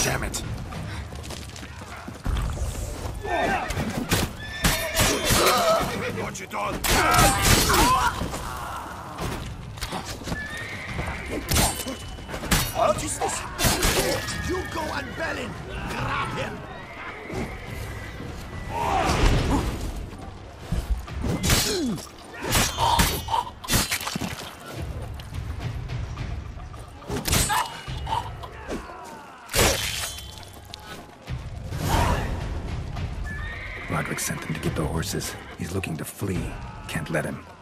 Damn it. Watch it all. What is this? Hugo and Bellin! Grab him! Roderick sent them to get the horses. He's looking to flee. Can't let him.